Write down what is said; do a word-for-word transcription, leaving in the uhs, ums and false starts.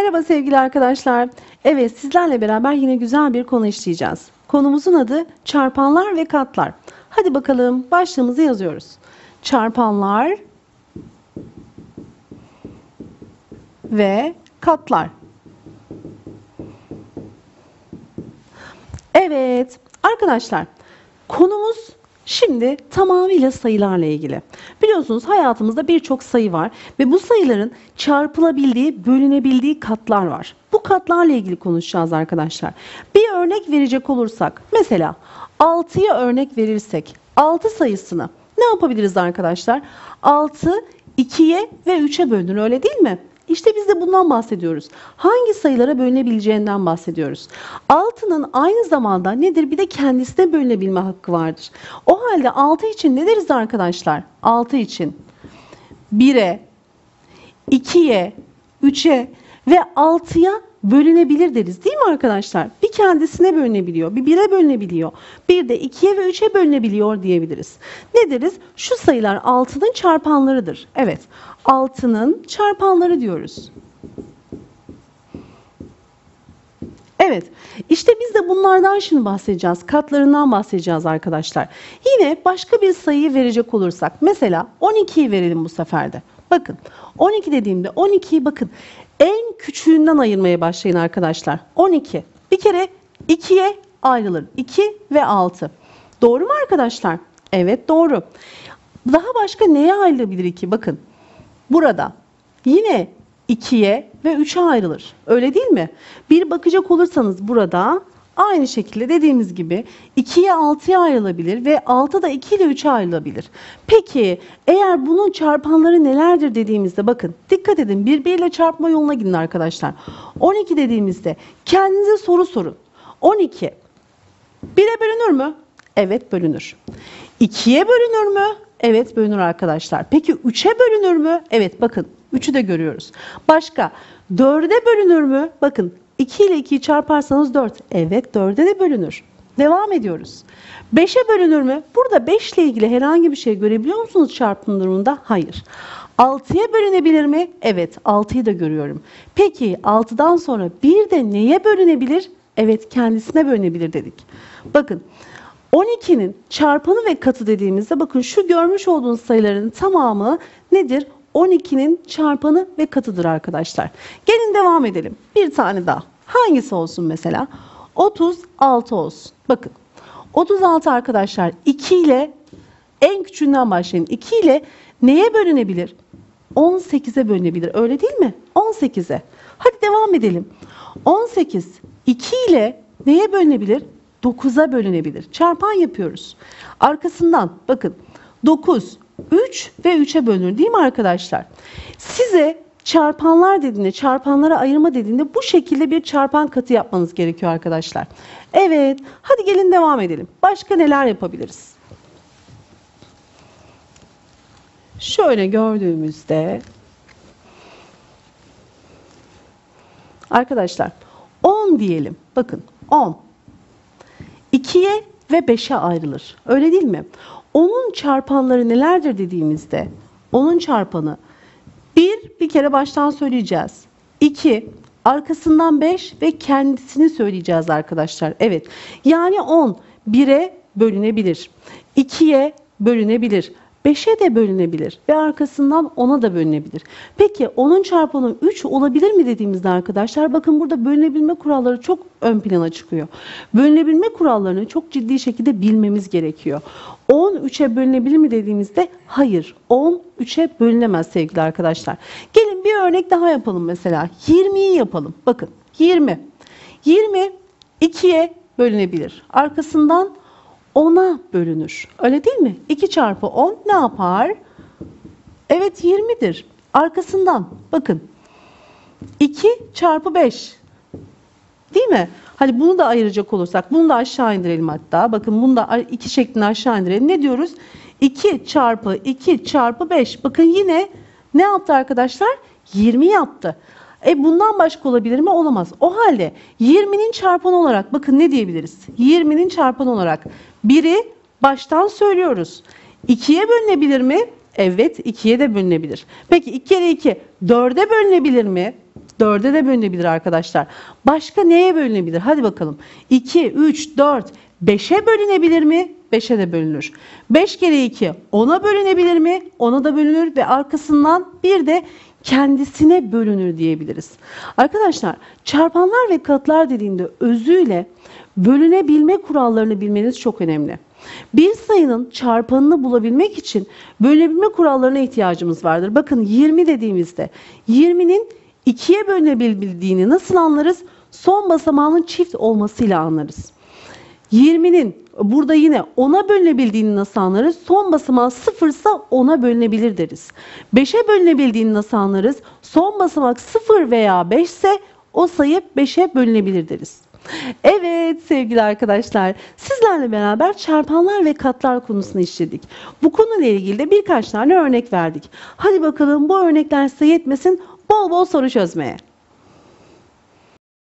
Merhaba sevgili arkadaşlar. Evet, sizlerle beraber yine güzel bir konu işleyeceğiz. Konumuzun adı çarpanlar ve katlar. Hadi bakalım başlığımızı yazıyoruz. Çarpanlar ve katlar. Evet arkadaşlar, konumuz şimdi tamamıyla sayılarla ilgili. Biliyorsunuz hayatımızda birçok sayı var ve bu sayıların çarpılabildiği, bölünebildiği katlar var. Bu katlarla ilgili konuşacağız arkadaşlar. Bir örnek verecek olursak, mesela altıya örnek verirsek, altı sayısını ne yapabiliriz arkadaşlar? altı ikiye ve üçe bölünür, öyle değil mi? İşte biz de bundan bahsediyoruz. Hangi sayılara bölünebileceğinden bahsediyoruz. altının aynı zamanda nedir? Bir de kendisine bölünebilme hakkı vardır. O halde altı için ne deriz arkadaşlar? altı için bire, ikiye, üçe ve altıya bölünebilir deriz, değil mi arkadaşlar? Bir kendisine bölünebiliyor, bir bire bölünebiliyor, bir de ikiye ve üçe bölünebiliyor diyebiliriz. Ne deriz? Şu sayılar altının çarpanlarıdır. Evet, altının çarpanları diyoruz. Evet, işte biz de bunlardan şimdi bahsedeceğiz. Katlarından bahsedeceğiz arkadaşlar. Yine başka bir sayıyı verecek olursak, mesela on ikiyi verelim bu sefer de. Bakın, on iki dediğimde on ikiyi bakın en küçüğünden ayırmaya başlayın arkadaşlar. on iki. Bir kere ikiye ayrılır. iki ve altı. Doğru mu arkadaşlar? Evet, doğru. Daha başka neye ayrılabilir iki? Bakın, burada yine ikiye ve üçe ayrılır. Öyle değil mi? Bir bakacak olursanız burada aynı şekilde dediğimiz gibi ikiye altıya ayrılabilir ve altı da iki ile üçe ayrılabilir. Peki eğer bunun çarpanları nelerdir dediğimizde bakın dikkat edin, birbiriyle çarpma yoluna gidin arkadaşlar. on iki dediğimizde kendinize soru sorun. on iki bire bölünür mü? Evet, bölünür. ikiye bölünür mü? Evet, bölünür arkadaşlar. Peki üçe bölünür mü? Evet, bakın üçü de görüyoruz. Başka dörde bölünür mü? Bakın iki ile ikiyi çarparsanız dört. Evet, dörde de bölünür. Devam ediyoruz. beşe bölünür mü? Burada beş ile ilgili herhangi bir şey görebiliyor musunuz çarpım durumunda? Hayır. altıya bölünebilir mi? Evet, altıyı da görüyorum. Peki altıdan sonra bir de neye bölünebilir? Evet, kendisine bölünebilir dedik. Bakın on ikinin çarpanı ve katı dediğimizde bakın şu görmüş olduğunuz sayıların tamamı nedir? on ikinin çarpanı ve katıdır arkadaşlar. Gelin devam edelim. Bir tane daha. Hangisi olsun mesela? otuz altı olsun. Bakın otuz altı arkadaşlar iki ile en küçüğünden başlayın. iki ile neye bölünebilir? on sekize bölünebilir. Öyle değil mi? on sekize. Hadi devam edelim. on sekiz iki ile neye bölünebilir? dokuza bölünebilir. Çarpan yapıyoruz. Arkasından bakın dokuz, üç ve üçe bölünür, değil mi arkadaşlar? Size çarpanlar dediğinde, çarpanlara ayırma dediğinde bu şekilde bir çarpan katı yapmanız gerekiyor arkadaşlar. Evet, hadi gelin devam edelim. Başka neler yapabiliriz? Şöyle gördüğümüzde arkadaşlar on diyelim. Bakın on. ikiye ve beşe ayrılır. Öyle değil mi? onun çarpanları nelerdir dediğimizde onun çarpanı bir, bir kere baştan söyleyeceğiz. iki, arkasından beş ve kendisini söyleyeceğiz arkadaşlar. Evet. Yani on bire bölünebilir. ikiye bölünebilir. beşe de bölünebilir ve arkasından ona da bölünebilir. Peki onun çarpanı üç olabilir mi dediğimizde arkadaşlar bakın burada bölünebilme kuralları çok ön plana çıkıyor. Bölünebilme kurallarını çok ciddi şekilde bilmemiz gerekiyor. on üçe bölünebilir mi dediğimizde hayır, on üçe bölünemez sevgili arkadaşlar. Gelin bir örnek daha yapalım mesela. yirmiyi yapalım. Bakın yirmi. yirmi ikiye bölünebilir. Arkasından ona bölünür. Öyle değil mi? iki çarpı on ne yapar? Evet, yirmidir. Arkasından bakın. iki çarpı beş. Değil mi? Hani bunu da ayıracak olursak bunu da aşağı indirelim hatta. Bakın bunu da iki şeklinde aşağı indirelim. Ne diyoruz? iki çarpı iki çarpı beş. Bakın yine ne yaptı arkadaşlar? yirmi yaptı. E bundan başka olabilir mi? Olamaz. O halde yirminin çarpanı olarak bakın ne diyebiliriz? yirminin çarpanı olarak biri baştan söylüyoruz. ikiye bölünebilir mi? Evet, ikiye de bölünebilir. Peki iki kere iki dörde bölünebilir mi? dörde de bölünebilir arkadaşlar. Başka neye bölünebilir? Hadi bakalım. iki, üç, dört, beşe bölünebilir mi? beşe de bölünür. beş kere iki ona bölünebilir mi? ona da bölünür ve arkasından bir de kendisine bölünür diyebiliriz. Arkadaşlar çarpanlar ve katlar dediğimde özüyle bölünebilme kurallarını bilmeniz çok önemli. Bir sayının çarpanını bulabilmek için bölünebilme kurallarına ihtiyacımız vardır. Bakın yirmi dediğimizde yirminin ikiye bölünebildiğini nasıl anlarız? Son basamağının çift olmasıyla anlarız. yirminin burada yine ona bölünebildiğini nasıl anlarız? Son basamağı sıfırsa ona bölünebilir deriz. beşe bölünebildiğini nasıl anlarız? Son basamak sıfır veya beş ise o sayı beşe bölünebilir deriz. Evet sevgili arkadaşlar, sizlerle beraber çarpanlar ve katlar konusunu işledik. Bu konuyla ilgili de birkaç tane örnek verdik. Hadi bakalım bu örnekler size yetmesin, bol bol soru çözmeye.